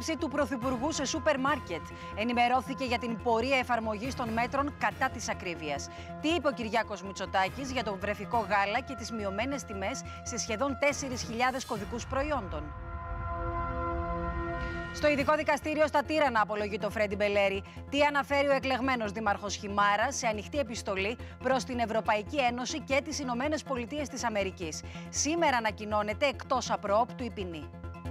επίσκεψη του Πρωθυπουργού σε σούπερ μάρκετ. Ενημερώθηκε για την πορεία εφαρμογής των μέτρων κατά της ακρίβειας. Τι είπε ο Κυριάκος Μητσοτάκης για το βρεφικό γάλα και τις μειωμένες τιμές σε σχεδόν 4.000 κωδικούς προϊόντων. Στο ειδικό δικαστήριο στα Τύρανα απολογεί το Φρέντι Μπελέρη. Τι αναφέρει ο εκλεγμένος δήμαρχος Χιμάρας σε ανοιχτή επιστολή προς την Ευρωπαϊκή Ένωση και τις Ηνωμένες Πολιτείες της Αμερικής. Σήμερα ανακοινώνεται εκτός απροόπτου η ποινή.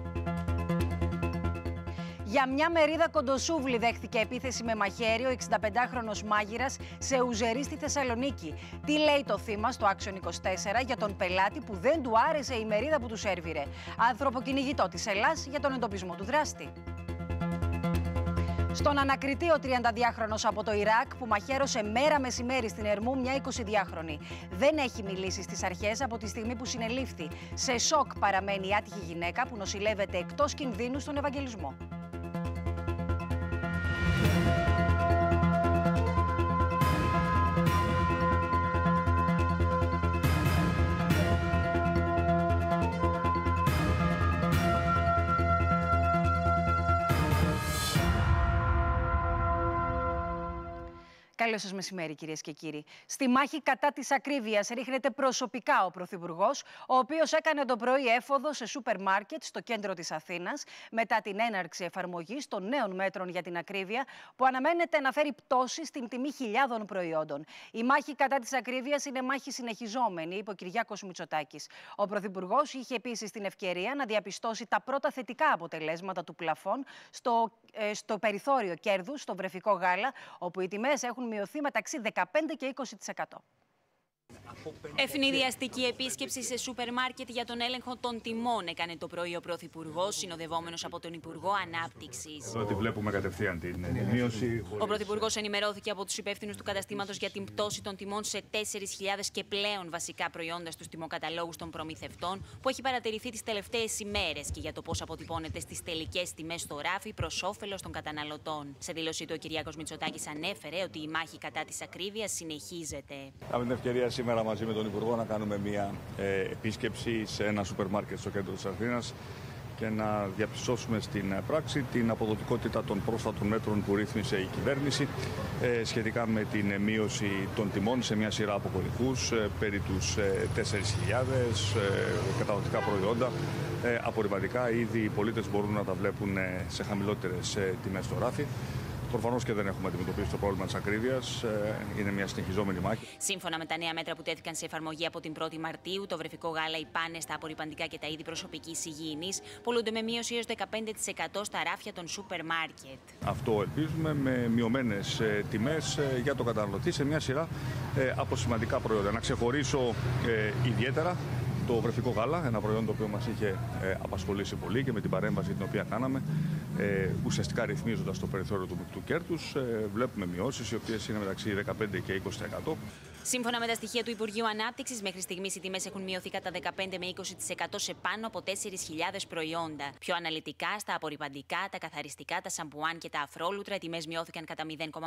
Για μια μερίδα κοντοσούβλη δέχθηκε επίθεση με μαχαίρι ο 65χρονος μάγειρας σε Ουζερί στη Θεσσαλονίκη. Τι λέει το θύμα στο Action 24 για τον πελάτη που δεν του άρεσε η μερίδα που του σέρβιρε. Άνθρωπο κυνηγητό της Ελλάς για τον εντοπισμό του δράστη. Στον ανακριτή ο 32χρονος από το Ιράκ που μαχαίρωσε μέρα μεσημέρι στην Ερμού μια 22χρονη. Δεν έχει μιλήσει στις αρχές από τη στιγμή που συνελήφθη. Σε σοκ παραμένει η άτυχη γυναίκα που νοσηλεύεται εκτός κινδύνου στον Ευαγγελισμό. Καλό σας μεσημέρι, κυρίες και κύριοι. Στη μάχη κατά της ακρίβειας ρίχνεται προσωπικά ο Πρωθυπουργός, ο οποίος έκανε το πρωί έφοδο σε σούπερ μάρκετ στο κέντρο της Αθήνας, μετά την έναρξη εφαρμογής των νέων μέτρων για την ακρίβεια, που αναμένεται να φέρει πτώση στην τιμή χιλιάδων προϊόντων. Η μάχη κατά της ακρίβειας είναι μάχη συνεχιζόμενη, είπε ο Κυριάκος Μητσοτάκης. Ο Πρωθυπουργός είχε επίσης την ευκαιρία να διαπιστώσει τα πρώτα θετικά αποτελέσματα του πλαφών στο περιθώριο κέρδους, στο βρεφικό γάλα, όπου οι τιμές έχουν μειωθεί μεταξύ 15% και 20%. Ευνηδιαστική επίσκεψη σε σούπερ μάρκετ για τον έλεγχο των τιμών έκανε το πρωί ο Πρωθυπουργός, συνοδευόμενος από τον Υπουργό Ανάπτυξης. Εδώ τη βλέπουμε κατευθείαν την μείωση. Ο Πρωθυπουργός ενημερώθηκε από τους υπεύθυνους του καταστήματος για την πτώση των τιμών σε 4.000 και πλέον βασικά προϊόντα στους τιμοκαταλόγους των προμηθευτών, που έχει παρατηρηθεί τις τελευταίες ημέρες, και για το πώς αποτυπώνεται στις τελικές τιμές στο ράφι προς όφελος των καταναλωτών. Σε δήλωσή του, ο Κυριάκος Μητσοτάκης ανέφερε ότι η μάχη κατά της ακρίβειας συνεχίζεται. Είχαμε την ευκαιρία σήμερα μαζί με τον Υπουργό να κάνουμε μια επίσκεψη σε ένα σούπερ μάρκετ στο κέντρο της Αθήνας και να διαπιστώσουμε στην πράξη την αποδοτικότητα των πρόσφατων μέτρων που ρύθμισε η κυβέρνηση σχετικά με την μείωση των τιμών σε μια σειρά από κωδικούς, περί τους 4.000 καταναλωτικά προϊόντα. Απορριπαντικά ήδη οι πολίτες μπορούν να τα βλέπουν σε χαμηλότερες τιμές στο ράφι. Προφανώς και δεν έχουμε αντιμετωπίσει το πρόβλημα της ακρίβειας. Είναι μια συνεχιζόμενη μάχη. Σύμφωνα με τα νέα μέτρα που τέθηκαν σε εφαρμογή από την 1η Μαρτίου, το βρεφικό γάλα, οι πάνες, τα απορριπαντικά και τα είδη προσωπικής υγιεινής πουλούνται με μείωση έως 15% στα ράφια των σούπερ μάρκετ. Αυτό ελπίζουμε, με μειωμένες τιμές για τον καταναλωτή σε μια σειρά από σημαντικά προϊόντα. Να ξεχωρίσω ιδιαίτερα το βρεφικό γάλα, ένα προϊόν το οποίο μας είχε απασχολήσει πολύ και με την παρέμβαση την οποία κάναμε, ουσιαστικά ρυθμίζοντας το περιθώριο του μεικτού κέρδους, βλέπουμε μειώσεις οι οποίες είναι μεταξύ 15% και 20%. Σύμφωνα με τα στοιχεία του Υπουργείου Ανάπτυξης, μέχρι στιγμής οι τιμές έχουν μειωθεί κατά 15 με 20% σε πάνω από 4.000 προϊόντα. Πιο αναλυτικά, στα απορριπαντικά, τα καθαριστικά, τα σαμπουάν και τα αφρόλουτρα, οι τιμές μειώθηκαν κατά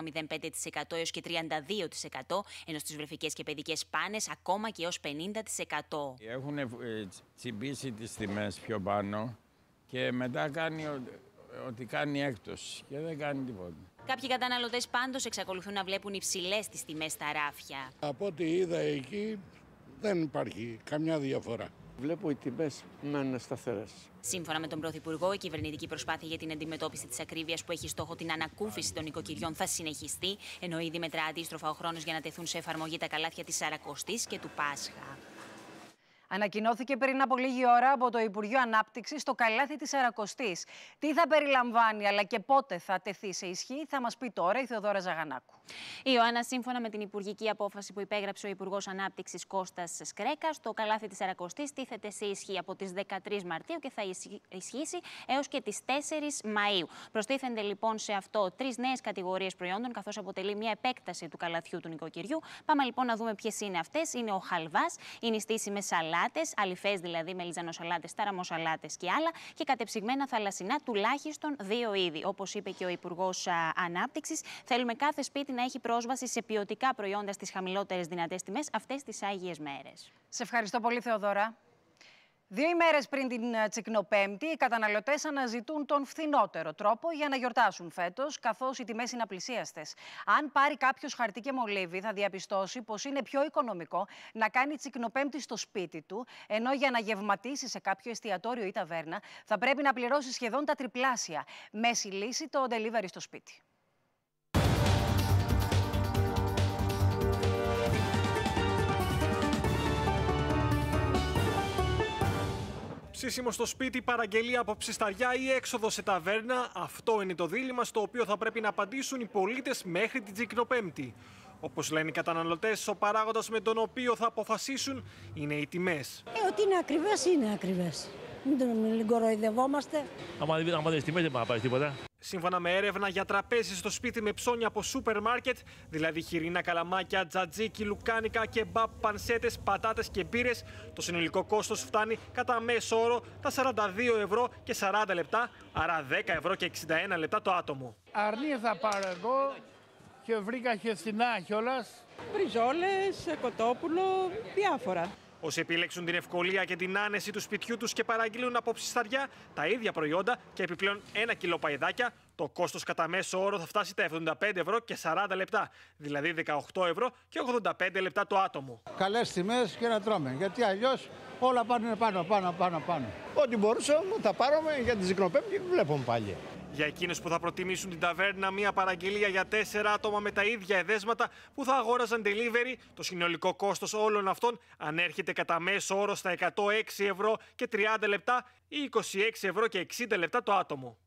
0,05% έως και 32%, ενώ στις βρεφικές και παιδικές πάνες ακόμα και έως 50%. Έχουν τσιμπήσει τις τιμές πιο πάνω και μετά κάνει ότι κάνει έκπτωση και δεν κάνει τίποτα. Κάποιοι καταναλωτές πάντως εξακολουθούν να βλέπουν υψηλές τις τιμές στα ράφια. Από ό,τι είδα εκεί δεν υπάρχει καμιά διαφορά. Βλέπω οι τιμές να είναι σταθερές. Σύμφωνα με τον Πρωθυπουργό, η κυβερνητική προσπάθεια για την αντιμετώπιση της ακρίβειας που έχει στόχο την ανακούφιση των οικοκυριών θα συνεχιστεί, ενώ ήδη μετρά αντίστροφα ο χρόνος για να τεθούν σε εφαρμογή τα καλάθια της Σαρακοστής και του Πάσχα. Ανακοινώθηκε πριν από λίγη ώρα από το Υπουργείο Ανάπτυξης το καλάθι της Σαρακοστής. Τι θα περιλαμβάνει αλλά και πότε θα τεθεί σε ισχύ θα μας πει τώρα η Θεοδώρα Ζαγανάκου. Η Ιωάννα, σύμφωνα με την υπουργική απόφαση που υπέγραψε ο Υπουργός Ανάπτυξης Κώστας Σκρέκας, το καλάθι της Σαρακοστής τίθεται σε ισχύ από τις 13 Μαρτίου και θα ισχύσει έως και τις 4 Μαΐου. Προστίθενται λοιπόν σε αυτό 3 νέες κατηγορίες προϊόντων, καθώς αποτελεί μια επέκταση του καλαθιού του νοικοκυριού. Πάμε λοιπόν να δούμε ποιες είναι αυτές. Είναι ο χαλβάς, είναι οι στήσιμες σαλάτες, αλυφές δηλαδή με λιζανοσαλάτες, ταραμοσαλάτες και άλλα, και κατεψυγμένα θαλασσινά τουλάχιστον 2 είδη. Όπως είπε και ο Υπουργός Ανάπτυξης, θέλουμε κάθε σπίτι να έχει πρόσβαση σε ποιοτικά προϊόντα στις χαμηλότερες δυνατές τιμές αυτές τις Άγιες Μέρες. Σε ευχαριστώ πολύ, Θεοδώρα. 2 ημέρες πριν την Τσικνοπέμπτη, οι καταναλωτές αναζητούν τον φθηνότερο τρόπο για να γιορτάσουν φέτος, καθώς οι τιμές είναι απλησίαστες. Αν πάρει κάποιος χαρτί και μολύβι, θα διαπιστώσει πως είναι πιο οικονομικό να κάνει Τσικνοπέμπτη στο σπίτι του, ενώ για να γευματίσει σε κάποιο εστιατόριο ή ταβέρνα θα πρέπει να πληρώσει σχεδόν τα τριπλάσια. Μέση λύση το delivery στο σπίτι. Ψήσιμο στο σπίτι, παραγγελία από ψισταριά ή έξοδο σε ταβέρνα, αυτό είναι το δίλημμα στο οποίο θα πρέπει να απαντήσουν οι πολίτες μέχρι την Τσικνοπέμπτη. Όπως λένε οι καταναλωτές, ο παράγοντας με τον οποίο θα αποφασίσουν είναι οι τιμές. Ότι είναι ακριβές, είναι ακριβές. Μην κοροϊδευόμαστε. Άμα δεις τιμές δεν πάει να πάρεις τίποτα. Σύμφωνα με έρευνα για τραπέζι στο σπίτι με ψώνια από σούπερ μάρκετ, δηλαδή χοιρινά καλαμάκια, τζατζίκι, λουκάνικα, κεμπάπ, πανσέτες, πατάτες και μπύρες, το συνολικό κόστος φτάνει κατά μέσο όρο τα 42 ευρώ και 40 λεπτά, άρα 10 ευρώ και 61 λεπτά το άτομο. Αρνί θα πάρω εγώ και βρήκα χεστινά κιόλας. Μπριζόλες, κοτόπουλο, διάφορα. Όσοι επιλέξουν την ευκολία και την άνεση του σπιτιού τους και παραγγείλουν από ψισταριά τα ίδια προϊόντα και επιπλέον 1 κιλό παϊδάκια, το κόστος κατά μέσο όρο θα φτάσει τα 75 ευρώ και 40 λεπτά, δηλαδή 18 ευρώ και 85 λεπτά το άτομο. Καλές τιμές και να τρώμε, γιατί αλλιώς όλα πάνε πάνω. Ό,τι μπορούσαμε θα πάρουμε για την Τσικνοπέμπτη και βλέπουμε πάλι. Για εκείνους που θα προτιμήσουν την ταβέρνα, μια παραγγελία για 4 άτομα με τα ίδια εδέσματα που θα αγόραζαν delivery, το συνολικό κόστος όλων αυτών ανέρχεται κατά μέσο όρο στα 106 ευρώ και 30 λεπτά ή 26 ευρώ και 60 λεπτά το άτομο.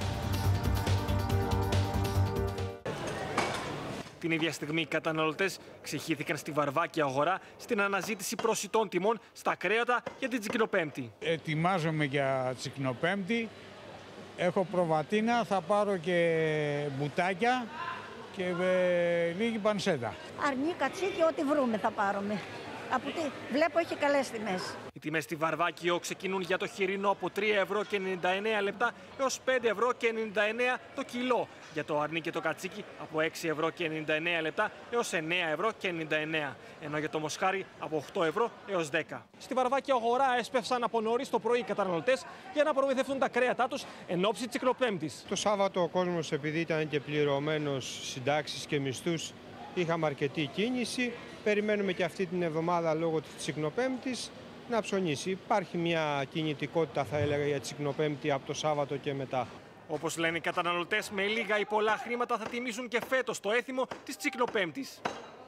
Την ίδια στιγμή οι καταναλωτές ξεχύθηκαν στη Βαρβάκη αγορά στην αναζήτηση προσιτών τιμών στα κρέατα για την Τσικνοπέμπτη. Ετοιμάζομαι για Τσικνοπέμπτη. Έχω προβατίνα, θα πάρω και μπουτάκια και λίγη πανσέτα. Αρνί, κατσίκι, ό,τι βρούμε θα πάρουμε. Από τι βλέπω έχει καλές τιμές. Οι τιμές στη Βαρβάκιο ξεκινούν για το χοιρινό από 3 ευρώ και 99 λεπτά έως 5 ευρώ και 99 το κιλό. Για το αρνί και το κατσίκι από 6 ευρώ και 99 λεπτά έως 9 ευρώ και 99. Ενώ για το μοσχάρι από 8 ευρώ έως 10. Στη Βαρβάκιο αγορά έσπευσαν από νωρίς το πρωί οι καταναλωτές για να προμηθευτούν τα κρέατά τους εν ώψη της Τσικνοπέμπτης. Το Σάββατο ο κόσμος, επειδή ήταν και πληρωμένος συντάξεις και μισθούς, είχαμε αρκετή κίνηση. Περιμένουμε και αυτή την εβδομάδα λόγω της Τσικνοπέμπτης να ψωνίσει. Υπάρχει μια κινητικότητα, θα έλεγα, για Τσικνοπέμπτη από το Σάββατο και μετά. Όπως λένε οι καταναλωτές, με λίγα ή πολλά χρήματα θα τιμήσουν και φέτος το έθιμο της Τσικνοπέμπτης.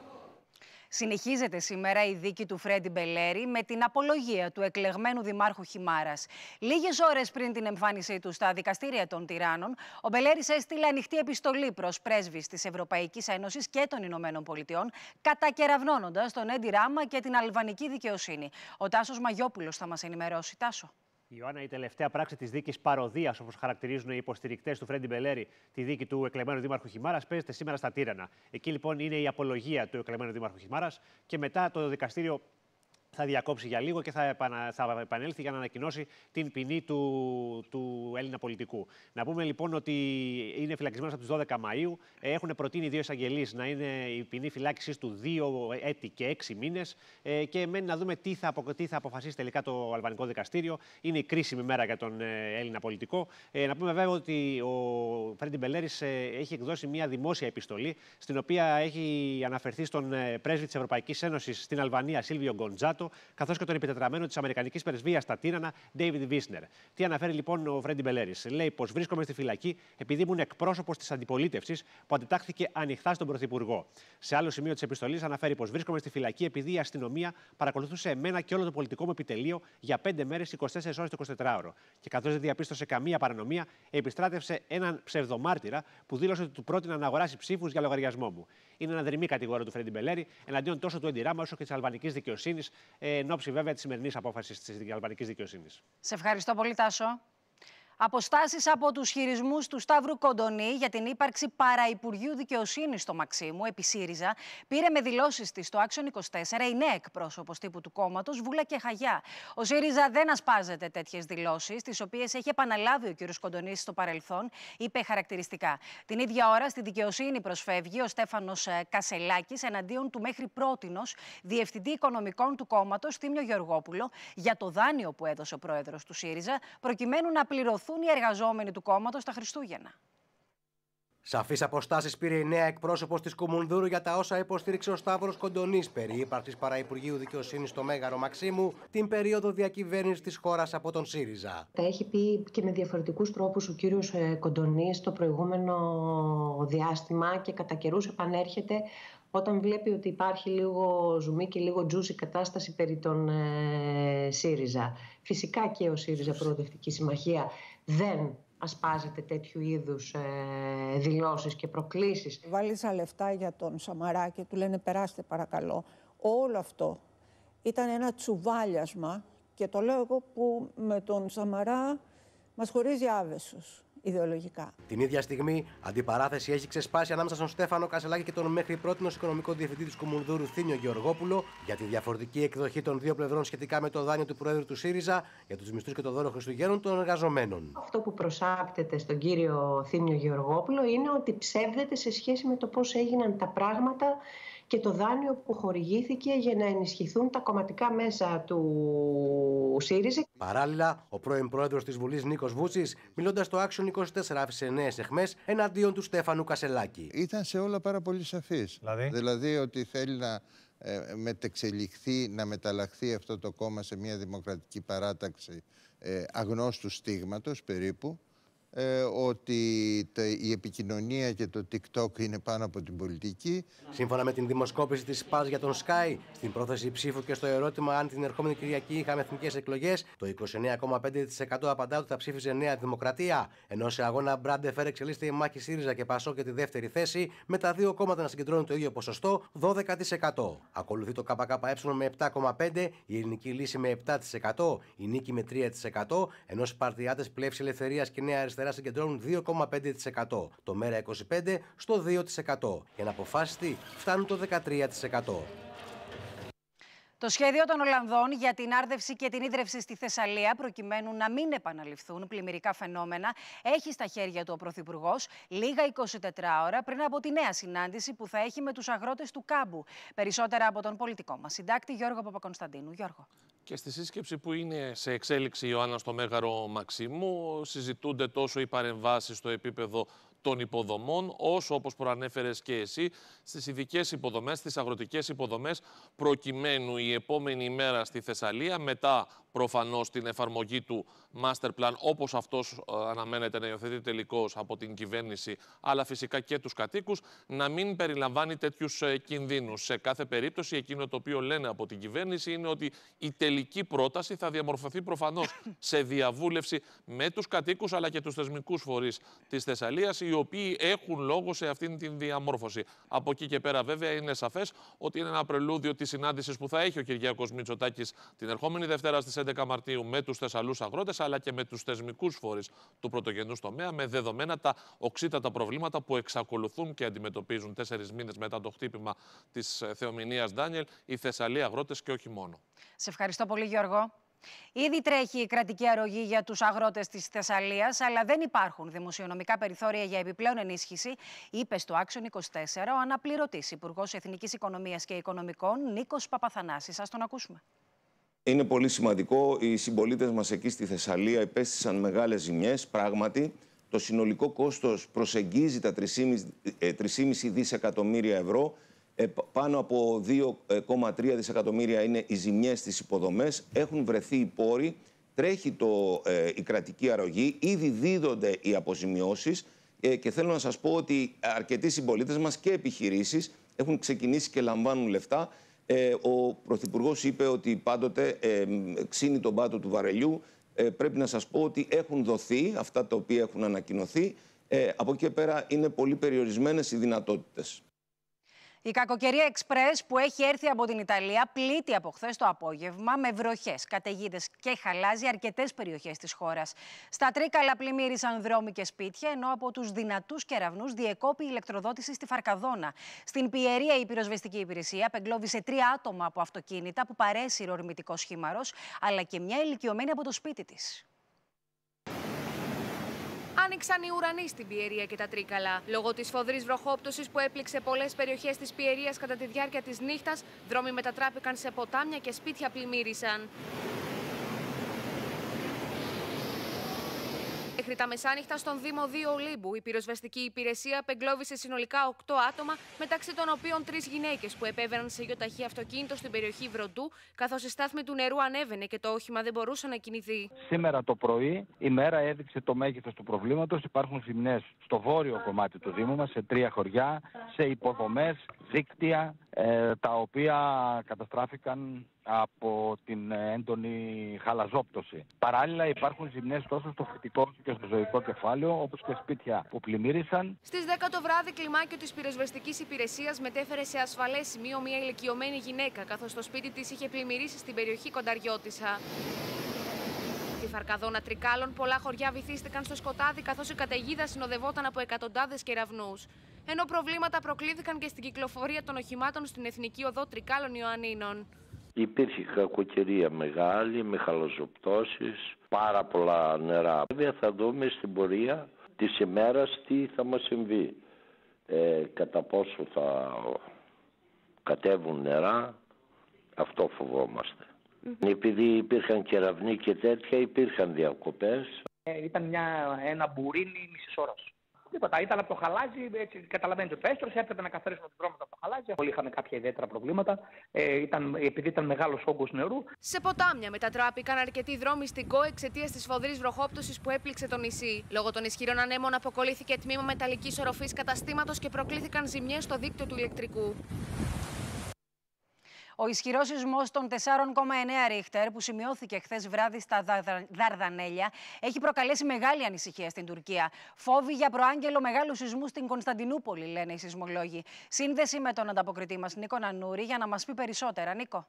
Συνεχίζεται σήμερα η δίκη του Φρέντι Μπελέρη με την απολογία του εκλεγμένου δημάρχου Χιμάρας. Λίγες ώρες πριν την εμφάνισή του στα δικαστήρια των Τυράννων, ο Μπελέρης έστειλε ανοιχτή επιστολή προς πρέσβεις της Ευρωπαϊκής Ένωσης και των Ηνωμένων Πολιτειών, κατακεραυνώνοντας τον Έντι Ράμα και την αλβανική δικαιοσύνη. Ο Τάσος Μαγιόπουλος θα μας ενημερώσει. Τάσο. Ιωάννα, η τελευταία πράξη της δίκης παροδίας, όπως χαρακτηρίζουν οι υποστηρικτές του Φρέντι Μπελέρη, τη δίκη του εκλεγμένου δήμαρχου Χιμάρας, παίζεται σήμερα στα Τύρανα. Εκεί λοιπόν είναι η απολογία του εκλεγμένου δήμαρχου Χιμάρας και μετά το δικαστήριο θα διακόψει για λίγο και θα επανέλθει για να ανακοινώσει την ποινή του Έλληνα πολιτικού. Να πούμε λοιπόν ότι είναι φυλακισμένος από τις 12 Μαΐου. Έχουν προτείνει 2 εισαγγελείς να είναι η ποινή φυλάκισης του 2 έτη και 6 μήνες. Και μένει να δούμε τι θα αποφασίσει τελικά το αλβανικό δικαστήριο. Είναι η κρίσιμη μέρα για τον Έλληνα πολιτικό. Να πούμε βέβαια ότι ο Φρέντι Μπελέρης έχει εκδώσει μια δημόσια επιστολή, στην οποία έχει αναφερθεί στον πρέσβη της Ευρωπαϊκής Ένωσης στην Αλβανία, Σίλβιο Γκοντζάτο, καθώς και τον επιτετραμένο της Αμερικανικής Πρεσβείας στα Τύρανα, David Βίσνερ. Τι αναφέρει λοιπόν ο Φρέντι Μπελέρης? Λέει πως βρίσκομαι στη φυλακή επειδή ήμουν εκπρόσωπος της αντιπολίτευσης που αντιτάχθηκε ανοιχτά στον Πρωθυπουργό. Σε άλλο σημείο της επιστολής αναφέρει πως βρίσκομαι στη φυλακή επειδή η αστυνομία παρακολουθούσε εμένα και όλο το πολιτικό μου επιτελείο για 5 μέρες, 24 ώρες το 24ωρο. Και καθώς δεν διαπίστωσε καμία παρανομία, επιστράτευσε έναν ψευδομάρτυρα που δήλωσε ότι του πρότεινε να αγοράσει ψήφους για λογαριασμό μου. Είναι ένα δρυμή κατηγορία του Φρέντι Μπελέρη εναντίον τόσο του Έντι Ράμα όσο και της αλβανικής δικαιοσύνης, εν ώψη βέβαια της σημερινής απόφασης της αλβανικής δικαιοσύνης. Σε ευχαριστώ πολύ, Τάσο. Αποστάσεις από τους χειρισμούς του Σταύρου Κοντονή για την ύπαρξη παραυπουργείου δικαιοσύνης στο Μαξίμου, επί ΣΥΡΙΖΑ, πήρε με δηλώσεις της στο Action 24 η νέα εκπρόσωπος τύπου του κόμματος, Βούλα Κεχαγιά. Ο ΣΥΡΙΖΑ δεν ασπάζεται τέτοιες δηλώσεις, τις οποίες έχει επαναλάβει ο κ. Κοντονής στο παρελθόν, είπε χαρακτηριστικά. Την ίδια ώρα στη δικαιοσύνη προσφεύγει ο Στέφανος Κασελάκης εναντίον του μέχρι πρότινος διευθυντή οικονομικών του κόμματος, Θήμιο Γεωργόπουλο, για το δάνειο που έδωσε ο πρόεδρος του ΣΥΡΙΖΑ, προκειμένου να πληρωθούν οι εργαζόμενοι του κόμματος τα Χριστούγεννα. Σαφείς αποστάσεις πήρε η νέα εκπρόσωπος της Κουμουνδούρου για τα όσα υποστήριξε ο Σταύρος Κοντονής περί ύπαρξης παραυπουργείου δικαιοσύνης στο Μέγαρο Μαξίμου την περίοδο διακυβέρνησης της χώρας από τον ΣΥΡΙΖΑ. Τα έχει πει και με διαφορετικούς τρόπους ο κύριος Κοντονής το προηγούμενο διάστημα και κατά καιρούς επανέρχεται όταν βλέπει ότι υπάρχει λίγο ζουμί και λίγο τζούζι κατάσταση περί των ΣΥΡΙΖΑ. Φυσικά και ο ΣΥΡΙΖΑ Προοδευτική Συμμαχία δεν ασπάζεται τέτοιου είδους δηλώσεις και προκλήσεις. Βάλιζα λεφτά για τον Σαμαρά και του λένε περάστε παρακαλώ. Όλο αυτό ήταν ένα τσουβάλιασμα και το λέω εγώ που με τον Σαμαρά μας χωρίζει άβεσος ιδεολογικά. Την ίδια στιγμή, αντιπαράθεση έχει ξεσπάσει ανάμεσα στον Στέφανο Κασελάκη και τον μέχρι πρότινος οικονομικό διευθυντή της Κουμουνδούρου, Θήμιο Γεωργόπουλο, για τη διαφορετική εκδοχή των δύο πλευρών σχετικά με το δάνειο του Προέδρου του ΣΥΡΙΖΑ για τους μισθούς και το δώρο Χριστουγέννων των εργαζομένων. Αυτό που προσάπτεται στον κύριο Θήμιο Γεωργόπουλο είναι ότι ψεύδεται σε σχέση με το πώς έγιναν τα πράγματα και το δάνειο που χορηγήθηκε για να ενισχυθούν τα κομματικά μέσα του ΣΥΡΙΖΑ. Παράλληλα, ο πρώην πρόεδρος της Βουλής Νίκος Βούτσης, μιλώντας στο Action 24, άφησε νέες αιχμές εναντίον του Στέφανου Κασελάκη. Ήταν σε όλα πάρα πολύ σαφής. Δηλαδή ότι θέλει να μετεξελιχθεί, να μεταλλαχθεί αυτό το κόμμα σε μια δημοκρατική παράταξη αγνώστου στίγματος περίπου. Ότι η επικοινωνία και το TikTok είναι πάνω από την πολιτική. Σύμφωνα με την δημοσκόπηση της ΣΠΑΣ για τον Sky, στην πρόθεση ψήφου και στο ερώτημα αν την ερχόμενη Κυριακή είχαμε εθνικές εκλογές, το 29,5% απαντά ότι θα ψήφιζε Νέα Δημοκρατία, ενώ σε αγώνα Brand Fair εξελίσσεται η μάχη ΣΥΡΙΖΑ και ΠΑΣΟΚ για τη δεύτερη θέση, με τα δύο κόμματα να συγκεντρώνουν το ίδιο ποσοστό, 12%. Ακολουθεί το ΚΚΕ με 7,5%, η Ελληνική Λύση με 7%, η Νίκη με 3%, ενώ Σπαρτιάτες, Πλεύση Ελευθερίας και Νέα Αριστερά συγκεντρώνουν 2,5%. Το ΜΕΡΑ25 στο 2%. Για να αποφάσιστη φτάνουν το 13%. Το σχέδιο των Ολλανδών για την άρδευση και την ίδρυυση στη Θεσσαλία, προκειμένου να μην επαναληφθούν πλημμυρικά φαινόμενα, έχει στα χέρια του ο Πρωθυπουργός λίγα 24 ώρα πριν από τη νέα συνάντηση που θα έχει με τους αγρότες του Κάμπου. Περισσότερα από τον πολιτικό μας συντάκτη Γιώργο Παπακωνσταντίνου. Γιώργο. Και στη σύσκεψη που είναι σε εξέλιξη η Ιωάννα στο Μέγαρο Μαξίμου, συζητούνται τόσο οι παρεμβάσεις στο επίπεδο των υποδομών, όσο, όπως προανέφερες και εσύ, στις ειδικές υποδομές, στις αγροτικές υποδομές, προκειμένου η επόμενη ημέρα στη Θεσσαλία, μετά προφανώς την εφαρμογή του Master Plan, όπως αυτός αναμένεται να υιοθετεί τελικώς από την κυβέρνηση, αλλά φυσικά και τους κατοίκους, να μην περιλαμβάνει τέτοιους κινδύνους. Σε κάθε περίπτωση, εκείνο το οποίο λένε από την κυβέρνηση είναι ότι η τελική πρόταση θα διαμορφωθεί προφανώς σε διαβούλευση με τους κατοίκους, αλλά και τους θεσμικούς φορείς της Θεσσαλίας, οι οποίοι έχουν λόγο σε αυτήν την διαμόρφωση. Από εκεί και πέρα, βέβαια, είναι σαφές ότι είναι ένα πρελούδιο της συνάντησης που θα έχει ο Κυριάκος Μητσοτάκης την ερχόμενη Δευτέρα στις 11 Μαρτίου με τους Θεσσαλούς αγρότες, αλλά και με τους θεσμικούς φορείς του πρωτογενούς τομέα, με δεδομένα τα οξύτατα προβλήματα που εξακολουθούν και αντιμετωπίζουν 4 μήνες μετά το χτύπημα της θεομηνίας Ντάνιελ οι Θεσσαλοί αγρότες και όχι μόνο. Σε ευχαριστώ πολύ, Γιώργο. Ήδη τρέχει η κρατική αρρωγή για τους αγρότες της Θεσσαλίας, αλλά δεν υπάρχουν δημοσιονομικά περιθώρια για επιπλέον ενίσχυση, είπε στο Action 24 ο αναπληρωτής Υπουργός Εθνικής Οικονομίας και Οικονομικών Νίκος Παπαθανάσης. Ας τον ακούσουμε. Είναι πολύ σημαντικό. Οι συμπολίτες μας εκεί στη Θεσσαλία υπέστησαν μεγάλες ζημιές. Πράγματι, το συνολικό κόστος προσεγγίζει τα 3,5 δισεκατομμύρια ευρώ. Πάνω από 2,3 δισεκατομμύρια είναι οι ζημιές στις υποδομές. Έχουν βρεθεί οι πόροι. Τρέχει η κρατική αρρωγή. Ήδη δίδονται οι αποζημιώσεις. Και θέλω να σας πω ότι αρκετοί συμπολίτες μας και επιχειρήσεις έχουν ξεκινήσει και λαμβάνουν λεφτά. Ο Πρωθυπουργός είπε ότι πάντοτε ξύνει τον πάτο του βαρελιού. Πρέπει να σας πω ότι έχουν δοθεί αυτά τα οποία έχουν ανακοινωθεί. Από εκεί και πέρα είναι πολύ περιορισμένες οι δυνατότητες. Η κακοκαιρία εξπρές που έχει έρθει από την Ιταλία πλήττει από χθες το απόγευμα με βροχές, καταιγίδες και χαλάζει αρκετές περιοχές της χώρας. Στα Τρίκαλα πλημμύρισαν δρόμοι και σπίτια, ενώ από τους δυνατούς κεραυνούς διεκόπη η ηλεκτροδότηση στη Φαρκαδόνα. Στην Πιερία η πυροσβεστική υπηρεσία απεγκλώβησε 3 άτομα από αυτοκίνητα που παρέσυρε ορμητικός χήμαρος, αλλά και μια ηλικιωμένη από το σπίτι της. Άνοιξαν οι ουρανοί στην Πιερία και τα Τρίκαλα. Λόγω της σφοδρής βροχόπτωσης που έπληξε πολλές περιοχές της Πιερίας κατά τη διάρκεια της νύχτας, δρόμοι μετατράπηκαν σε ποτάμια και σπίτια πλημμύρισαν. Μέχρι τα μεσάνυχτα στον Δήμο 2 Ολύμπου, η πυροσβεστική υπηρεσία απεγκλώβησε συνολικά 8 άτομα, μεταξύ των οποίων 3 γυναίκες που επέβαιναν σε ιοταχή αυτοκίνητο στην περιοχή Βροντού, καθώς η στάθμη του νερού ανέβαινε και το όχημα δεν μπορούσε να κινηθεί. Σήμερα το πρωί η μέρα έδειξε το μέγεθος του προβλήματος. Υπάρχουν ζημιές στο βόρειο κομμάτι του Δήμου μας, σε 3 χωριά, σε υποδομές, δίκτυα, τα οποία καταστράφηκαν από την έντονη χαλαζόπτωση. Παράλληλα υπάρχουν ζημιές τόσο στο φυτικό και στο ζωικό κεφάλαιο, όπως και σπίτια που πλημμύρισαν. Στις 10 το βράδυ, κλιμάκιο της πυροσβεστικής υπηρεσίας μετέφερε σε ασφαλές σημείο μια ηλικιωμένη γυναίκα, καθώς το σπίτι της είχε πλημμυρίσει στην περιοχή Κονταριώτισσα. Στη Φαρκαδόνα Τρικάλων, πολλά χωριά βυθίστηκαν στο σκοτάδι, καθώς η καταιγίδα συνοδευόταν από εκατοντάδες κεραυνούς. Ενώ προβλήματα προκλήθηκαν και στην κυκλοφορία των οχημάτων στην Εθνική Οδό Τρικάλων Ιωαννίνων. Υπήρχε κακοκαιρία μεγάλη, με χαλαζοπτώσεις, πάρα πολλά νερά. Βέβαια θα δούμε στην πορεία της ημέρας τι θα μας συμβεί. Κατά πόσο θα κατέβουν νερά, αυτό φοβόμαστε. Επειδή υπήρχαν κεραυνοί και τέτοια, υπήρχαν διακοπές. Ήταν ένα μπουρίνι μισής ώρας. Τίποτα, ήταν από το χαλάζι, έτσι καταλαβαίνετε ότι έστρωσε, έπρεπε να καθαρίσουμε τους δρόμους από το χαλάζι. Όλοι είχαμε κάποια ιδιαίτερα προβλήματα, επειδή ήταν μεγάλος όγκος νερού. Σε ποτάμια μετατράπηκαν αρκετοί δρόμοι στην ΚΟ εξαιτίας της σφοδρής βροχόπτωσης που έπληξε το νησί. Λόγω των ισχυρών ανέμων αποκολλήθηκε τμήμα μεταλλικής οροφής καταστήματος και προκλήθηκαν ζημιές στο δίκτυο του ηλεκτρικού. Ο ισχυρός σεισμός των 4,9 Ρίχτερ που σημειώθηκε χθες βράδυ στα Δαρδανέλια έχει προκαλέσει μεγάλη ανησυχία στην Τουρκία. Φόβοι για προάγγελο μεγάλου σεισμού στην Κωνσταντινούπολη, λένε οι σεισμολόγοι. Σύνδεση με τον ανταποκριτή μας Νίκο Νανούρη για να μας πει περισσότερα. Νίκο.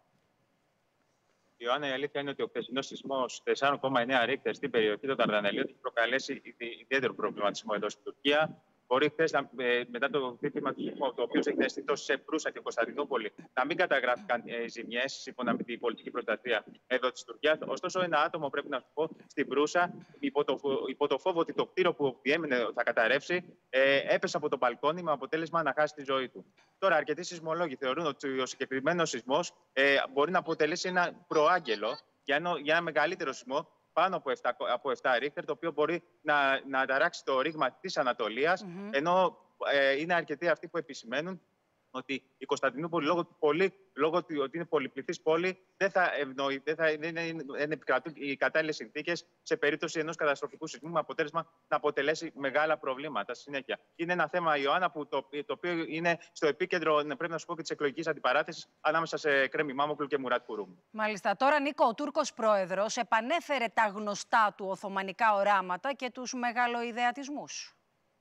Ιωάννα, η αλήθεια είναι ότι ο χθεσινός σεισμός 4,9 Ρίχτερ στην περιοχή των Δαρδανελίων έχει προκαλέσει ιδιαίτερο προβληματισμό εδώ στην Τουρκία. Μπορεί χθες, μετά το χτύπημα του σεισμού, το οποίο έχει αισθητό σε Μπρούσα και Κωνσταντινούπολη, να μην καταγράφηκαν ζημιές, σύμφωνα με την πολιτική προστασία εδώ της Τουρκίας. Ωστόσο, ένα άτομο, πρέπει να σου πω, στην Μπρούσα, υπό το φόβο ότι το κτίριο που διέμενε θα καταρρεύσει, έπεσε από το μπαλκόνι με αποτέλεσμα να χάσει τη ζωή του. Τώρα, αρκετοί σεισμολόγοι θεωρούν ότι ο συγκεκριμένος σεισμός μπορεί να αποτελέσει ένα προάγγελο για ένα μεγαλύτερο σεισμό, πάνω από 7 Ρίχτερ, το οποίο μπορεί να ταράξει το ρήγμα της Ανατολίας, ενώ είναι αρκετοί αυτοί που επισημαίνουν ότι η Κωνσταντινούπολη, λόγω ότι είναι πολυπληθής πόλη, δεν επικρατούν οι κατάλληλες συνθήκες σε περίπτωση ενός καταστροφικού σεισμού, με αποτέλεσμα να αποτελέσει μεγάλα προβλήματα στη συνέχεια. Είναι ένα θέμα, Ιωάννα, το οποίο είναι στο επίκεντρο, πρέπει να σου πω, και της εκλογικής αντιπαράθεσης ανάμεσα σε Εκρέμ Ιμάμογλου και Μουράτ Κουρούμ. Μάλιστα. Τώρα, Νίκο, ο Τούρκος πρόεδρος επανέφερε τα γνωστά του οθωμανικά οράματα και τους μεγαλοειδεατισμούς.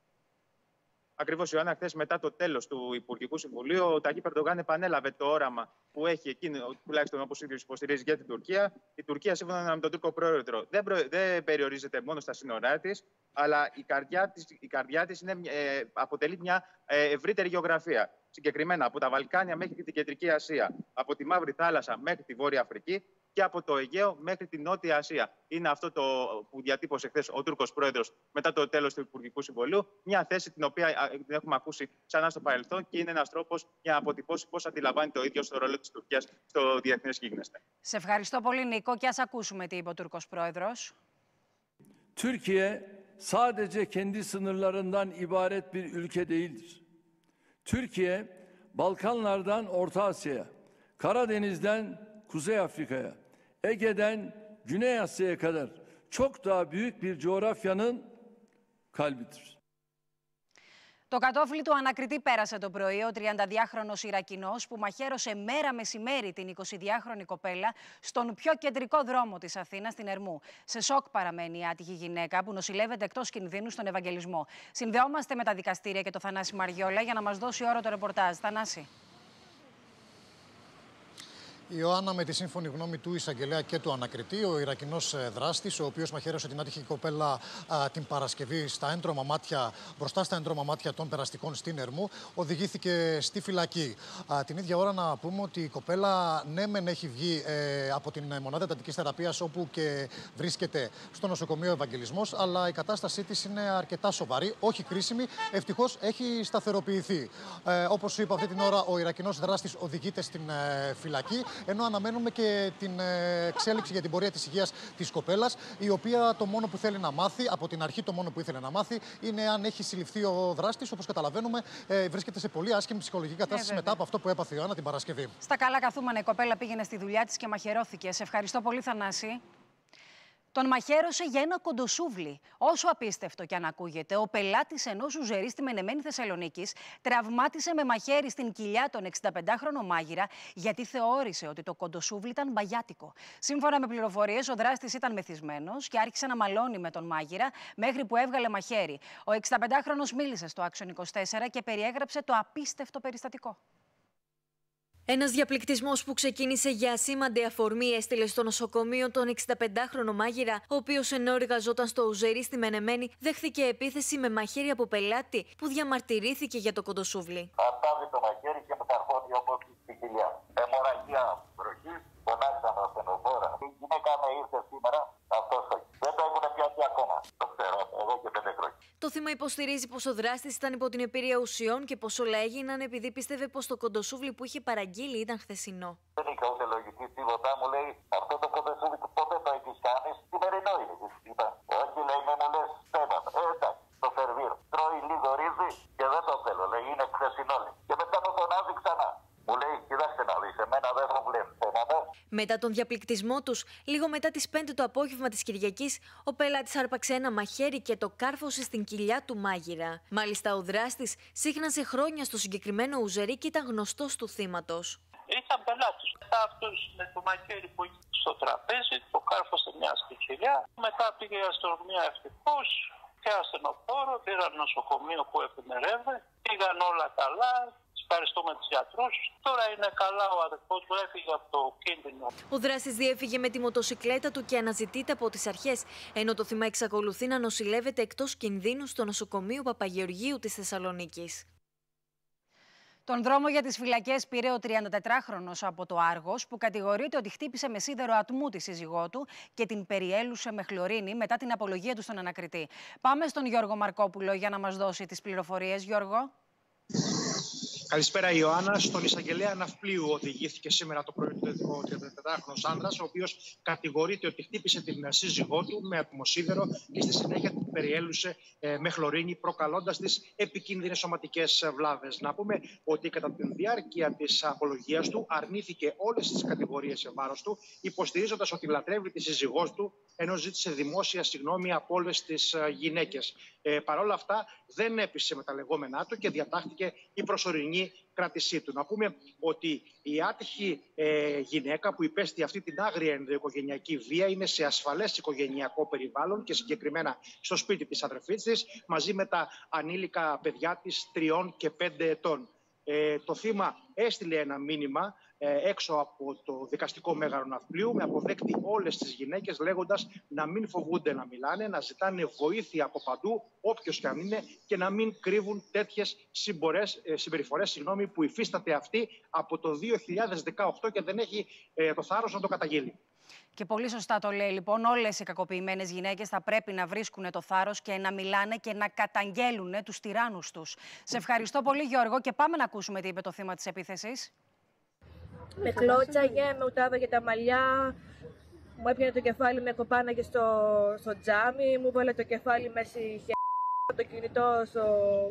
Ακριβώς, Ιωάννα, χθες μετά το τέλος του Υπουργικού Συμβουλίου, ο Ταγίπ Ερντογάν επανέλαβε το όραμα που έχει εκείνη, τουλάχιστον όπως ίδιος υποστηρίζει, για την Τουρκία. Η Τουρκία, σύμφωνα με τον Τούρκο πρόεδρο, δεν περιορίζεται μόνο στα σύνορά της, αλλά η καρδιά της αποτελεί μια ευρύτερη γεωγραφία. Συγκεκριμένα από τα Βαλκάνια μέχρι την Κεντρική Ασία, από τη Μαύρη Θάλασσα μέχρι τη Βόρεια Αφρική και από το Αιγαίο μέχρι τη Νότια Ασία. Είναι αυτό που διατύπωσε χθες ο Τούρκος πρόεδρος μετά το τέλος του Υπουργικού Συμβουλίου. Μια θέση την οποία την έχουμε ακούσει ξανά στο παρελθόν και είναι ένας τρόπος για να αποτυπώσει πώς αντιλαμβάνει το ίδιο στο ρόλο της Τουρκίας στο διεθνές γίγνεσθε. Σε ευχαριστώ πολύ, Νίκο, και ας ακούσουμε τι είπε ο Τούρκος πρόεδρος. Türkiye sadece kendi sınırlarından ibaret bir ülke değildir. Türkiye, Balkanlardan Orta Asya'ya, Karadeniz'den Kuzey Afrika'ya, Ege'den Güney Asya'ya kadar çok daha büyük bir coğrafyanın kalbidir. Το κατόφλι του ανακριτή πέρασε το πρωί ο 32χρονος Ιρακινός που μαχαίρωσε μέρα μεσημέρι την 22χρονη κοπέλα στον πιο κεντρικό δρόμο της Αθήνας, στην Ερμού. Σε σοκ παραμένει η άτυχη γυναίκα που νοσηλεύεται εκτός κινδύνου στον Ευαγγελισμό. Συνδεόμαστε με τα δικαστήρια και το Θανάση Μαριόλα για να μας δώσει όρο το ρεπορτάζ. Θανάση. Η Ιωάννα, με τη σύμφωνη γνώμη του εισαγγελέα και του ανακριτή, ο Ιρακινός δράστης, ο οποίος μαχαίρωσε την άτυχη κοπέλα την Παρασκευή μπροστά στα έντρωμα μάτια των περαστικών στην Ερμού, οδηγήθηκε στη φυλακή. Την ίδια ώρα να πούμε ότι η κοπέλα ναι μεν έχει βγει από την μονάδα εντατικής θεραπείας, όπου και βρίσκεται στο νοσοκομείο Ευαγγελισμός, αλλά η κατάστασή της είναι αρκετά σοβαρή, όχι κρίσιμη, ευτυχώς έχει σταθεροποιηθεί. Όπως είπα, αυτή την ώρα ο Ιρακινός δράστης οδηγείται στην φυλακή, ενώ αναμένουμε και την εξέλιξη για την πορεία της υγείας της κοπέλας, η οποία το μόνο που θέλει να μάθει, από την αρχή το μόνο που ήθελε να μάθει, είναι αν έχει συλληφθεί ο δράστης. Όπως καταλαβαίνουμε, βρίσκεται σε πολύ άσχημη ψυχολογική κατάσταση μετά από αυτό που έπαθε η Ιωάννα την Παρασκευή. Στα καλά καθούμενα η κοπέλα πήγαινε στη δουλειά της και μαχαιρώθηκε. Σε ευχαριστώ πολύ, Θανάση. Τον μαχαίρωσε για ένα κοντοσούβλι. Όσο απίστευτο κι αν ακούγεται, ο πελάτης ενός ουζερί στη Μενεμένη Θεσσαλονίκης τραυμάτισε με μαχαίρι στην κοιλιά τον 65χρονο μάγειρα, γιατί θεώρησε ότι το κοντοσούβλι ήταν μπαγιάτικο. Σύμφωνα με πληροφορίες, ο δράστης ήταν μεθυσμένος και άρχισε να μαλώνει με τον μάγειρα μέχρι που έβγαλε μαχαίρι. Ο 65χρονος μίλησε στο Άξιον 24 και περιέγραψε το απίστευτο περιστατικό. Ένας διαπληκτισμός που ξεκίνησε για ασήμαντη αφορμή έστειλε στο νοσοκομείο τον 65χρονο μάγειρα, ο οποίος ενώ εργαζόταν στο ουζερί στη Μενεμένη, δέχθηκε επίθεση με μαχαίρι από πελάτη που διαμαρτυρήθηκε για το κοντοσούβλι. Απτάβει το μαχαίρι και με καρφώνει όπως στην κοιλιά. Αιμορραγία βροχή, φωνάξαν ασθενοφόρα. Η γυναίκα με ήρθε σήμερα, αυτός δεν το έχουν πιάσει ακόμα. Το ξέρω, εγώ και 5 χρόνια. Το θύμα υποστηρίζει πως ο δράστης ήταν υπό την επίρρεια ουσιών και πως όλα έγιναν επειδή πίστευε πως το κοντοσούβλι που είχε παραγγείλει ήταν χθεσινό. Δεν είχα ούτε λογική τίποτα, μου λέει αυτό το κοντοσούβλι που ποτέ το έχεις κάνει, σημερινό είναι. Είπα, όχι, λέει, με μου λες θέματα. Εντάξει, το σερβίρ. Τρώει λίγο ρύζι και δεν το θέλω, λέει, είναι χθεσινό. Και μετά το φωνάζει ξανά. Μου λέει, κοιτάξτε να δεις, εμένα δεν μου βλέπει θέματα. Μετά τον διαπληκτισμό τους, λίγο μετά τις 5 το απόγευμα της Κυριακής, ο πελάτης άρπαξε ένα μαχαίρι και το κάρφωσε στην κοιλιά του μάγειρα. Μάλιστα, ο δράστης σύχναζε χρόνια στο συγκεκριμένο ουζερί και ήταν γνωστός του θύματος. Ήταν πελάτης. Αυτός με το μαχαίρι που είχε στο τραπέζι, το κάρφωσε μια στη κοιλιά. Μετά πήγε η αστυνομία ευτυχώς και ασθενοφόρο, πήραν νοσοκομείο που εφημερεύε, πήγαν όλα καλά. Ευχαριστούμε τους γιατρούς. Τώρα είναι καλά, ο αδερφός μου έφυγε από το κίνδυνο. Ο δράστης διέφυγε με τη μοτοσικλέτα του και αναζητείται από τις αρχές, ενώ το θύμα εξακολουθεί να νοσηλεύεται εκτός κινδύνου στο νοσοκομείο Παπαγεωργίου της Θεσσαλονίκης. Τον δρόμο για τις φυλακές πήρε ο 34χρονος από το Άργος, που κατηγορείται ότι χτύπησε με σίδερο ατμού τη σύζυγό του και την περιέλουσε με χλωρίνη μετά την απολογία του στον ανακριτή. Πάμε στον Γιώργο Μαρκόπουλο για να μας δώσει τις πληροφορίες. Γιώργο. Καλησπέρα, Ιωάννα. Στον εισαγγελέα ναυπλίου οδηγήθηκε σήμερα το πρωί ο 34χρονος άνδρας, ο οποίος κατηγορείται ότι χτύπησε την σύζυγό του με ατμοσίδερο και στη συνέχεια την περιέλουσε με χλωρίνη, προκαλώντας τις επικίνδυνες σωματικές βλάβες. Να πούμε ότι κατά τη διάρκεια της απολογίας του αρνήθηκε όλες τις κατηγορίες σε βάρος του, υποστηρίζοντας ότι λατρεύει τη σύζυγό του, ενώ ζήτησε δημόσια συγγνώμη από όλες τις γυναίκες. Παρ' όλα αυτά, δεν έπεισε με τα λεγόμενά του και διατάχθηκε η προσωρινή κράτησή του. Να πούμε ότι η άτυχη γυναίκα που υπέστη αυτή την άγρια ενδοοικογενειακή βία είναι σε ασφαλές οικογενειακό περιβάλλον και συγκεκριμένα στο σπίτι της αδερφής της, μαζί με τα ανήλικα παιδιά της 3 και 5 ετών. Το θύμα έστειλε ένα μήνυμα έξω από το δικαστικό μέγαρο ναυπλίου με αποδέκτη όλες τις γυναίκες, λέγοντας να μην φοβούνται να μιλάνε, να ζητάνε βοήθεια από παντού, όποιος και αν είναι, και να μην κρύβουν τέτοιες συμπεριφορές που υφίσταται αυτή από το 2018 και δεν έχει το θάρρος να το καταγγείλει. Και πολύ σωστά το λέει, λοιπόν. Όλες οι κακοποιημένες γυναίκες θα πρέπει να βρίσκουν το θάρρος και να μιλάνε και να καταγγέλουν τους τυράννους τους. Σε ευχαριστώ πολύ, Γιώργο, και πάμε να ακούσουμε τι είπε το θύμα της επίθεσης. Με κλώτσαγε, με ουτάβαγε τα μαλλιά, μου έπιανε το κεφάλι, με κοπάναγε στο τζάμι, μου βάλε το κεφάλι μέσα στη το κινητό στο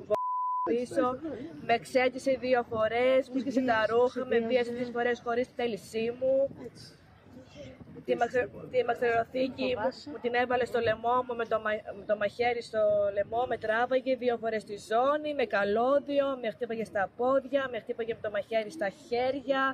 πίσω, με ξέτησε 2 φορές, μου σκίσε τα ρούχα, με βίασε 3 φορές χωρίς τη θέλησή μου. τη μαξιλαροθήκη μου την έβαλε στο λαιμό μου με το μαχαίρι στο λαιμό, με τράβαγε 2 φορές στη ζώνη, με καλώδιο, με χτύπαγε στα πόδια, με χτύπαγε με το μαχαίρι στα χέρια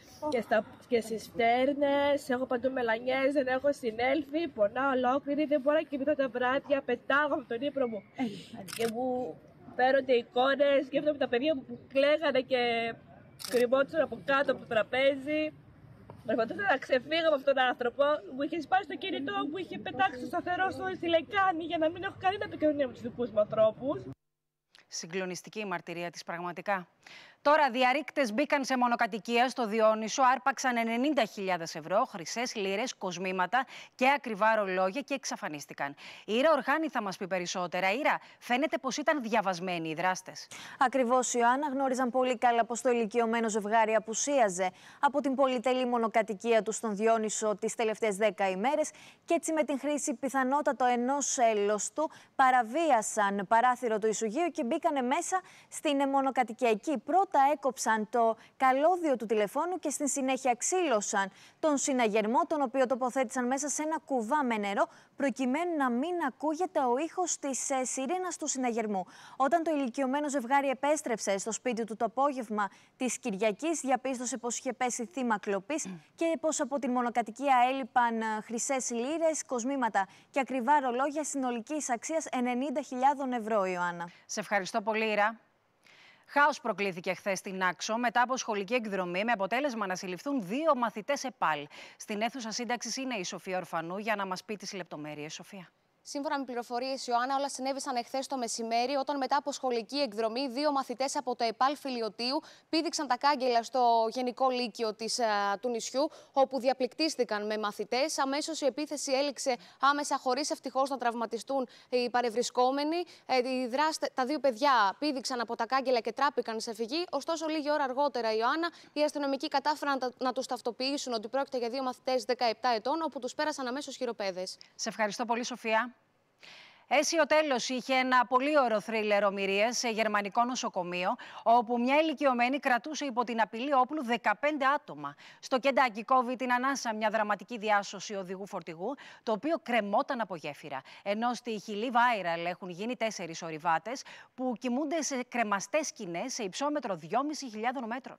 και στις φτέρνες. Έχω παντού μελανιές, δεν έχω συνέλθει, πονάω ολόκληρη, δεν μπορώ να κοιμηθώ τα βράδια, πετάγω με τον ύπνο μου και μου φέρονται εικόνες, σκέφτομαι τα παιδιά μου που κλαίγανε και κρυμόντουσαν από κάτω από το τραπέζι. Προσπαθούσα να ξεφύγω από αυτόν τον άνθρωπο. Μου είχε σπάσει το κινητό, μου είχε πετάξει το σταθερό στη λεκάνη για να μην έχω κανένα επικοινωνία με τους δικούς μου ανθρώπους. Συγκλονιστική η μαρτυρία της πραγματικά. Τώρα, διαρρήκτες μπήκαν σε μονοκατοικία στο Διόνυσο, άρπαξαν 90.000 ευρώ, χρυσές λίρες, κοσμήματα και ακριβά ρολόγια και εξαφανίστηκαν. Η Ήρα Ορχάνη θα μας πει περισσότερα. Ήρα, φαίνεται πως ήταν διαβασμένοι οι δράστες. Ακριβώς, Ιωάννα, γνώριζαν πολύ καλά πως το ηλικιωμένο ζευγάρι απουσίαζε από την πολυτελή μονοκατοικία του στον Διόνυσο τις τελευταίες 10 ημέρες και έτσι με την χρήση πιθανότατο ενός έλωστου παραβίασαν παράθυρο του ισουγείου και μπήκανε μέσα στην μονοκατοικία. Εκεί πρώτα έκοψαν το καλώδιο του τηλεφώνου και στην συνέχεια ξύλωσαν τον συναγερμό, τον οποίο τοποθέτησαν μέσα σε ένα κουβά με νερό, προκειμένου να μην ακούγεται ο ήχος της σιρήνας του συναγερμού. Όταν το ηλικιωμένο ζευγάρι επέστρεψε στο σπίτι του το απόγευμα της Κυριακής, διαπίστωσε πως είχε πέσει θύμα κλοπής και πως από την μονοκατοικία έλειπαν χρυσές λίρες, κοσμήματα και ακριβά ρολόγια συνολικής αξίας 90.000 ευρώ, Ιωάννα. Σε ευχαριστώ πολύ, Ήρα. Χάος προκλήθηκε χθες στην Άξο μετά από σχολική εκδρομή με αποτέλεσμα να συλληφθούν 2 μαθητές ΕΠΑΛ. Στην αίθουσα σύνταξης είναι η Σοφία Ορφανού για να μας πει τις λεπτομέρειες. Σοφία. Σύμφωνα με πληροφορίες, Ιωάννα, όλα συνέβησαν εχθές το μεσημέρι, όταν μετά από σχολική εκδρομή 2 μαθητές από το ΕΠΑΛ Φιλιοτίου πήδηξαν τα κάγκελα στο Γενικό Λύκειο του νησιού, όπου διαπληκτίστηκαν με μαθητές. Αμέσως η επίθεση έληξε άμεσα, χωρίς ευτυχώς να τραυματιστούν οι παρευρισκόμενοι. Τα 2 παιδιά πήδηξαν από τα κάγκελα και τράπηκαν σε φυγή. Ωστόσο, λίγη ώρα αργότερα, Ιωάννα, οι αστυνομικοί κατάφεραν να τους ταυτοποιήσουν ότι πρόκειται για 2 μαθητές 17 ετών, όπου τους πέρασαν αμέσως χειροπέδες. Σε ευχαριστώ πολύ, Σοφία. Αίσιο τέλος είχε ένα πολύ ωραίο θρίλερ ομηρίες σε γερμανικό νοσοκομείο, όπου μια ηλικιωμένη κρατούσε υπό την απειλή όπλου 15 άτομα. Στο Κεντάκι κόβει την ανάσα μια δραματική διάσωση οδηγού φορτηγού, το οποίο κρεμόταν από γέφυρα. Ενώ στη Χιλή viral έχουν γίνει 4 ορειβάτες που κοιμούνται σε κρεμαστές σκηνές σε υψόμετρο 2.500 μέτρων.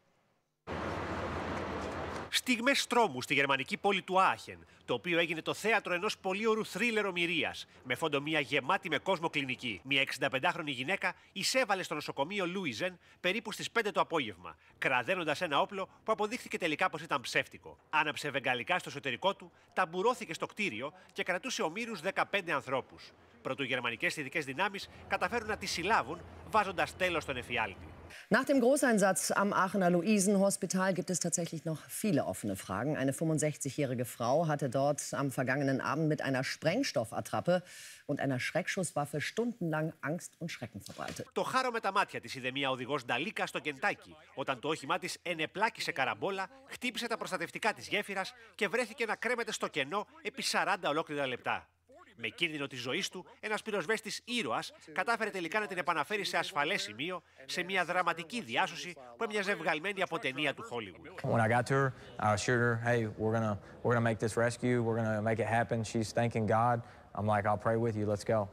Στιγμές τρόμου στη γερμανική πόλη του Άχεν, το οποίο έγινε το θέατρο ενός πολύ ωραίου θρίλερ ομηρίας, με φόντο μια γεμάτη με κόσμο κλινική. Μια 65χρονη γυναίκα εισέβαλε στο νοσοκομείο Λούιζεν περίπου στις 5 το απόγευμα, κραδένοντας ένα όπλο που αποδείχθηκε τελικά πως ήταν ψεύτικο. Άναψε βεγγαλικά στο εσωτερικό του, ταμπουρώθηκε στο κτίριο και κρατούσε ομήρους 15 ανθρώπους. Προτού οι γερμανικές ειδικές δυνάμεις καταφέρουν να τη συλλάβουν, βάζοντας τέλος στον εφιάλτη. Nach dem Großeinsatz am Aachener Luisenhospital gibt es tatsächlich noch viele offene Fragen. Eine 65-jährige Frau hatte dort am vergangenen Abend mit einer Sprengstoffattrappe und einer Schreckschusswaffe stundenlang Angst und Schrecken verbreitet. Το χάρο με τα μάτια της είδε μια οδηγός Νταλίκα στο Κεντάκι, όταν το όχημά της ενεπλάκησε καραμπόλα, χτύπησε τα προστατευτικά της γέφυρας και βρέθηκε να κρέμεται στο κενό επί 40 ολόκληρα λεπτά. Με κίνδυνο της ζωής του, ένας πυροσβέστης ήρωας κατάφερε τελικά να την επαναφέρει σε ασφαλές σημείο, σε μια δραματική διάσωση που έμοιαζε βγαλμένη από ταινία του Hollywood. When I got to her, I assured her, hey, we're gonna make this rescue, we're gonna make it happen. She's thanking God. I'm like, I'll pray with you, let's go.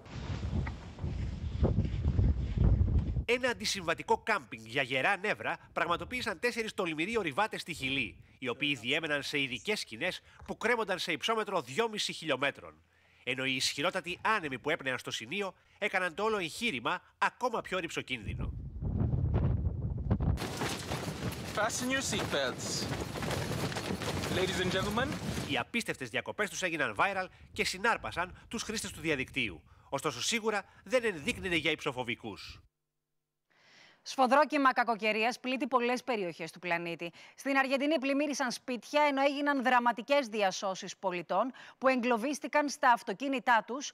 Ένα αντισυμβατικό κάμπινγκ για γερά νεύρα πραγματοποίησαν 4 τολμηροί ορειβάτες στη Χιλή, οι οποίοι διέμεναν σε ειδικές σκηνές που κρέμονταν σε υψόμετρο 2,5 χιλιόμετρων. Ενώ οι ισχυρότατοι άνεμοι που έπνεαν στο σημείο έκαναν το όλο εγχείρημα ακόμα πιο ρυψοκίνδυνο. Fasten your seatbelts. Ladies and gentlemen. Οι απίστευτες διακοπές τους έγιναν viral και συνάρπασαν τους χρήστες του διαδικτύου. Ωστόσο σίγουρα δεν ενδείκνυνε για υψοφοβικούς. Σφοδρόκυμα κακοκαιρίας πλήττει πολλές περιοχές του πλανήτη. Στην Αργεντινή πλημμύρισαν σπίτια, ενώ έγιναν δραματικές διασώσεις πολιτών που εγκλωβίστηκαν στα αυτοκίνητά τους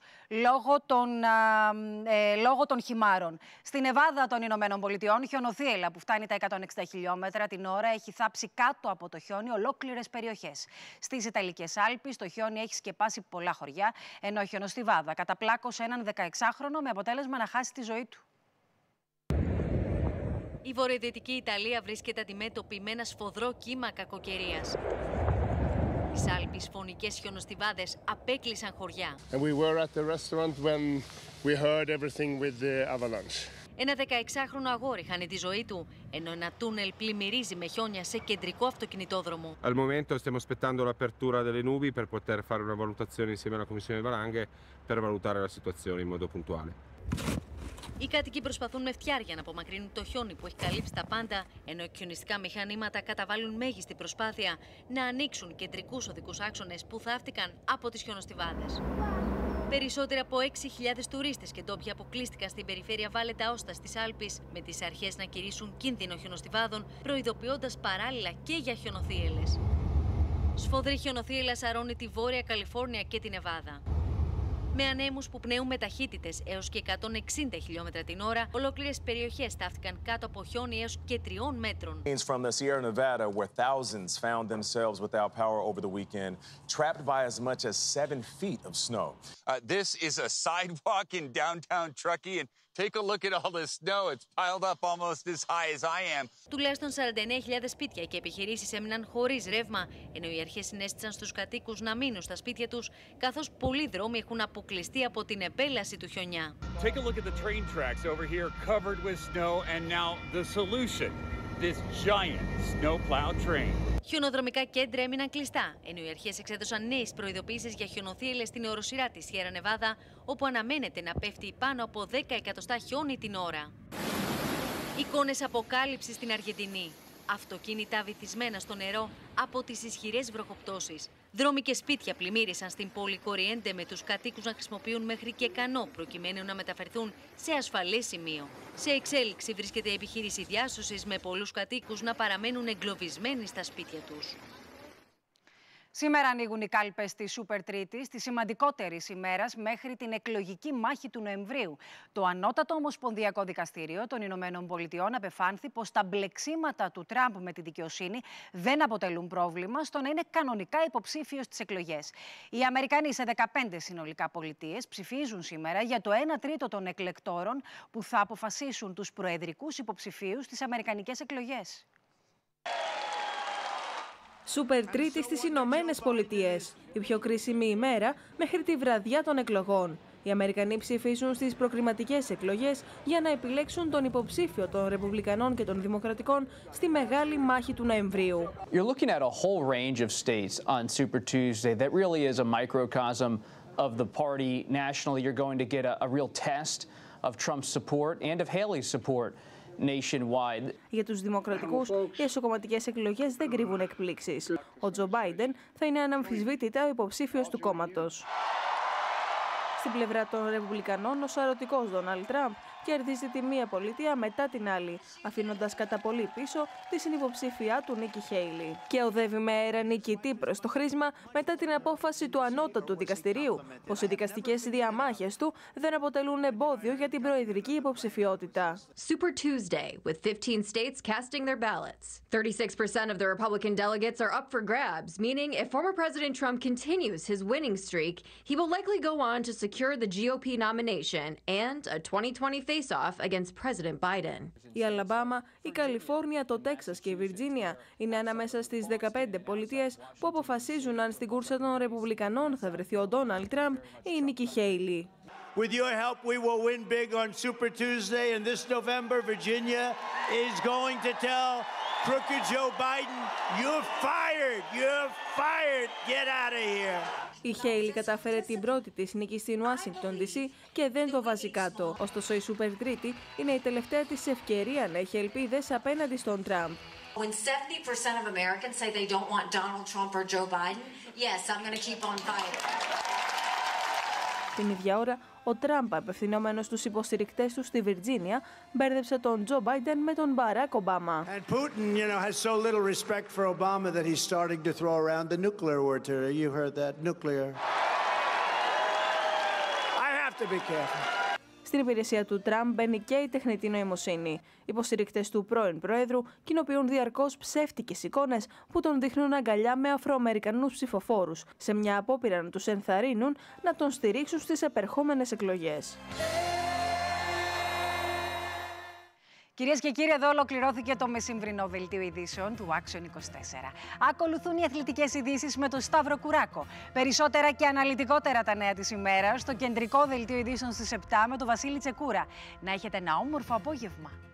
λόγω των χυμάρων. Στην Νεβάδα των Ηνωμένων Πολιτειών, χιονοθύελλα που φτάνει τα 160 χιλιόμετρα την ώρα έχει θάψει κάτω από το χιόνι ολόκληρες περιοχές. Στις Ιταλικές Άλπεις το χιόνι έχει σκεπάσει πολλά χωριά, ενώ η χιονοστιβάδα καταπλάκωσε έναν 16χρονο με αποτέλεσμα να χάσει τη ζωή του. Η βορειοδυτική Ιταλία βρίσκεται αντιμέτωπη με ένα σφοδρό κύμα κακοκαιρίας. Στις Άλπεις, φωνικές χιονοστιβάδες απέκλεισαν χωριά. And we were at the restaurant when we heard everything with the avalanche. Ένα 16χρονο αγόρι χάνει τη ζωή του, ενώ ένα τούνελ πλημμυρίζει με χιόνια σε κεντρικό αυτοκινητόδρομο. Al momento stiamo aspettando l'apertura delle nubi per poter fare una valutazione insieme alla Commissione Valanghe per valutare la situazione in modo puntuale. Οι κάτοικοι προσπαθούν με φτιάρια να απομακρύνουν το χιόνι που έχει καλύψει τα πάντα, ενώ εκχιονιστικά μηχανήματα καταβάλουν μέγιστη προσπάθεια να ανοίξουν κεντρικούς οδικούς άξονες που θαύτηκαν από τις χιονοστιβάδες. Περισσότεροι από 6.000 τουρίστες και ντόπιοι αποκλείστηκαν στην περιφέρεια Βάλε ντ'Αώστα στις Άλπεις, με τις αρχές να κηρύσουν κίνδυνο χιονοστιβάδων, προειδοποιώντας παράλληλα και για χιονοθύελλες. Σφοδρή χιονοθύελλα σαρώνει τη Βόρεια Καλιφόρνια και την Νεβάδα. Με ανέμους που πνέουν με ταχύτητες έως και 160 χιλιόμετρα την ώρα, ολόκληρες περιοχές στάφτηκαν κάτω από χιόνι έως και 3 μέτρων. From the Sierra Nevada, where thousands found themselves without power over the weekend, trapped by as much as 7 feet of snow. This is a sidewalk in downtown Truckee, and take a look at all this snow. It's piled up almost as high as I am. Τουλάχιστον 49.000 σπίτια και επιχειρήσεις έμειναν χωρίς ρεύμα, ενώ οι αρχές συνέστησαν στους κατοίκους να μείνουν στα σπίτια τους, καθώς πολλοί δρόμοι έχουν αποκλειστεί από την επέλαση του χιονιά. Take a look at the train tracks over here covered with snow, and now the solution, this giant snowplow train. Χιονοδρομικά κέντρα έμειναν κλειστά, ενώ οι αρχές εξέδωσαν νέες προειδοποιήσεις για χιονοθύελλες στην οροσειρά της Σιέρα Νεβάδα, όπου αναμένεται να πέφτει πάνω από 10 εκατοστά χιόνι την ώρα. Εικόνες αποκάλυψης στην Αργεντινή. Αυτοκίνητα βυθισμένα στο νερό από τις ισχυρές βροχοπτώσεις. Δρόμοι και σπίτια πλημμύρισαν στην πόλη Κοριέντε, με τους κατοίκους να χρησιμοποιούν μέχρι και κανό προκειμένου να μεταφερθούν σε ασφαλές σημείο. Σε εξέλιξη βρίσκεται η επιχείρηση διάσωσης, με πολλούς κατοίκους να παραμένουν εγκλωβισμένοι στα σπίτια τους. Σήμερα ανοίγουν οι κάλπες της Σούπερ Τρίτης, της σημαντικότερης ημέρας μέχρι την εκλογική μάχη του Νοεμβρίου. Το Ανώτατο Ομοσπονδιακό Δικαστήριο των Ηνωμένων Πολιτειών απεφάνθη πως τα μπλεξίματα του Τραμπ με τη δικαιοσύνη δεν αποτελούν πρόβλημα στο να είναι κανονικά υποψήφιος στις εκλογές. Οι Αμερικανοί σε 15 συνολικά πολιτείες ψηφίζουν σήμερα για το 1 τρίτο των εκλεκτόρων που θα αποφασίσουν τους προεδρικούς υποψηφίους στις αμερικανικές εκλογές. Σούπερ Τρίτη στις Ηνωμένες Πολιτείες. Η πιο κρίσιμη ημέρα μέχρι τη βραδιά των εκλογών. Οι Αμερικανοί ψηφίζουν στις προκριματικές εκλογές για να επιλέξουν τον υποψήφιο των Ρεπουμπλικανών και των Δημοκρατικών στη μεγάλη μάχη του Νοεμβρίου. You're looking at a whole range of states on Super Tuesday that really is a microcosm of the party nationally. You're going to get a real test of Trump's support and of Haley's support nationwide. Για τους Δημοκρατικούς, οι εσωκομματικές εκλογές δεν κρύβουν εκπλήξεις. Ο Τζο Μπάιντεν θα είναι αναμφισβήτητα ο υποψήφιος του κόμματος. Στην πλευρά των Ρεπουμπλικανών, ο σαρωτικός Ντόναλντ Τραμπ κερδίζει τη μία πολιτεία μετά την άλλη, αφήνοντας κατά πολύ πίσω τη συνυποψήφιά του Νίκη Χέιλι. Και οδεύει με αέρα νικητή προς το χρήσμα μετά την απόφαση του Ανώτατου Δικαστηρίου, πως οι δικαστικές διαμάχες του δεν αποτελούν εμπόδιο για την προεδρική υποψηφιότητα. Super Tuesday, with 15 states casting their ballots. 36% of the Republican delegates are up for grabs, meaning if former President Trump continues his winning streak, he will likely go on to secure the GOP nomination and a 2020 face-off against President Biden. Η Αλαμπάμα, η Καλιφόρνια, το Τέξας και η Βιρτζίνια είναι ανάμεσα στις 15 πολιτείες που αποφασίζουν αν στην κούρσα των Ρεπουμπλικανών θα βρεθεί ο Ντόναλντ Τραμπ ή η Νίκη Χέιλι. With your help, we will win big on Super Tuesday, and this November, Virginia is going to tell crooked Joe Biden, you're fired, you're fired, get out of here. Η Χέιλι κατάφερε την πρώτη της νίκη στην Ουάσιγκτον DC και δεν το βάζει κάτω. Ωστόσο, η Σούπερ Τρίτη είναι η τελευταία της ευκαιρία να έχει ελπίδες απέναντι στον Τραμπ. When 70% of Americans say they don't want Donald Trump or Joe Biden, yes, I'm going to keep on fighting. Την ίδια ώρα, ο Τραμπ, απευθυνόμενος στους υποστηρικτές του στη Βιρτζίνια, μπέρδεψε τον Τζο Μπάιντεν με τον Μπαράκ Ομπάμα. And Putin, you know, has so little respect for Obama that he's starting to throw around the nuclear word. You heard that, nuclear. I have to be careful. Στην υπηρεσία του Τραμπ μπαίνει και η τεχνητή νοημοσύνη. Υποστηρικτές του πρώην Προέδρου κοινοποιούν διαρκώς ψεύτικες εικόνες που τον δείχνουν αγκαλιά με Αφροαμερικανούς ψηφοφόρους, σε μια απόπειρα να τους ενθαρρύνουν να τον στηρίξουν στις επερχόμενες εκλογές. Κυρίες και κύριοι, εδώ ολοκληρώθηκε το μεσημβρινό δελτίο ειδήσεων του Action 24. Ακολουθούν οι αθλητικές ειδήσεις με τον Σταύρο Κουράκο. Περισσότερα και αναλυτικότερα τα νέα της ημέρας στο κεντρικό δελτίο ειδήσεων στις 7 με τον Βασίλη Τσεκούρα. Να έχετε ένα όμορφο απόγευμα.